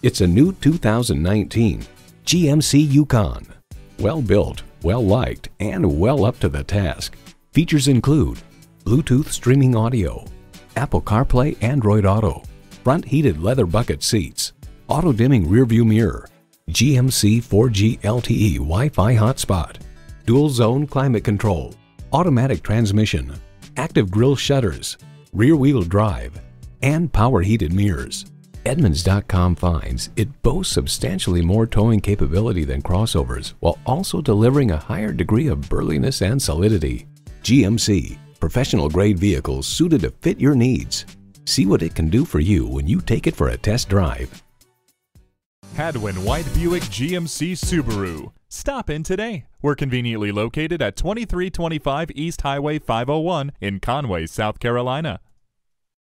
It's a new 2019 GMC Yukon. Well built, well liked, and well up to the task. Features include Bluetooth streaming audio, Apple CarPlay, Android Auto, front heated leather bucket seats, auto dimming rearview mirror, GMC 4G LTE Wi-Fi hotspot, dual zone climate control, automatic transmission, active grille shutters, rear wheel drive, and power heated mirrors. Edmunds.com finds it boasts substantially more towing capability than crossovers while also delivering a higher degree of burliness and solidity. GMC, professional grade vehicles suited to fit your needs. See what it can do for you when you take it for a test drive. Hadwin White Buick GMC Subaru. Stop in today. We're conveniently located at 2325 East Highway 501 in Conway, South Carolina.